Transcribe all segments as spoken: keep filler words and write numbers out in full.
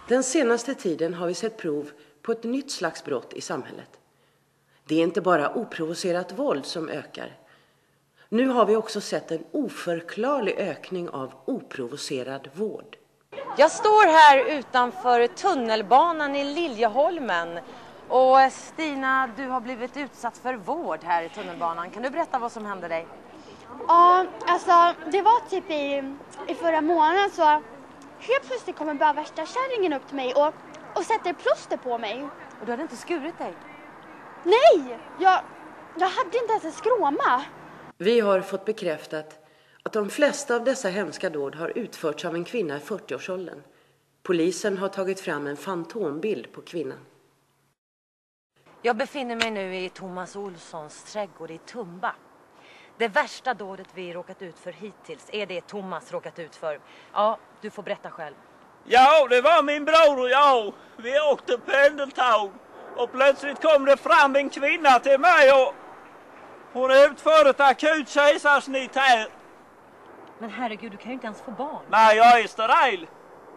Den senaste tiden har vi sett prov på ett nytt slags brott i samhället. Det är inte bara oprovocerat våld som ökar. Nu har vi också sett en oförklarlig ökning av oprovocerad vård. Jag står här utanför tunnelbanan i Liljeholmen. Och Stina, du har blivit utsatt för vård här i tunnelbanan. Kan du berätta vad som hände dig? Ja, alltså det var typ i, i förra månaden så helt plötsligt kommer bara värsta kärringen upp till mig och, och sätter plåster på mig. Och du hade inte skurit dig? Nej, jag, jag hade inte ens en skråma. Vi har fått bekräftat att de flesta av dessa hemska dåd har utförts av en kvinna i fyrtioårsåldern. Polisen har tagit fram en fantombild på kvinnan. Jag befinner mig nu i Thomas Olssons trädgård i Tumba. Det värsta dådet vi råkat ut för hittills är det Thomas råkat ut för. Ja, du får berätta själv. Ja, det var min bror och jag. Vi åkte pendeltåg och plötsligt kom det fram en kvinna till mig och hon utförde ett akut kejsarsnitt här. Men herregud, du kan ju inte ens få barn. Nej, jag är steril.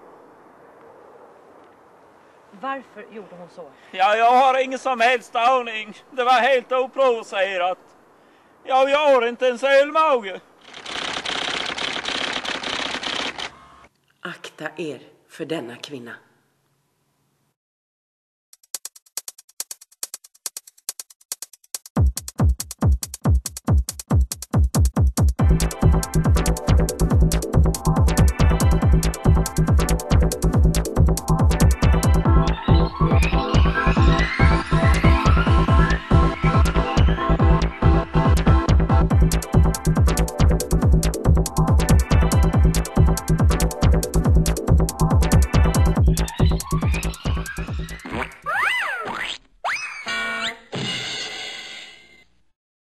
Varför gjorde hon så? Ja, jag har ingen som helst aning. Det var helt oprovocerat. Ja, jag har inte en sälmage. Akta er för denna kvinna.